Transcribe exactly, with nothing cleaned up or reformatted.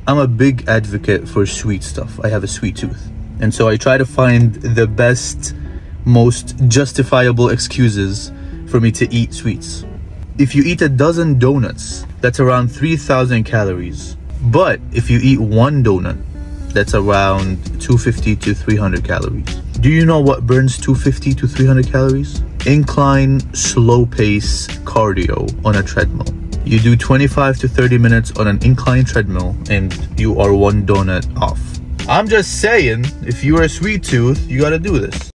I'm a big advocate for sweet stuff. I have a sweet tooth. And so I try to find the best, most justifiable excuses for me to eat sweets. If you eat a dozen donuts, that's around three thousand calories. But if you eat one donut, that's around two hundred fifty to three hundred calories. Do you know what burns two hundred fifty to three hundred calories? Incline, slow pace cardio on a treadmill. You do twenty-five to thirty minutes on an incline treadmill and you are one donut off. I'm just saying, if you're a sweet tooth, you gotta do this.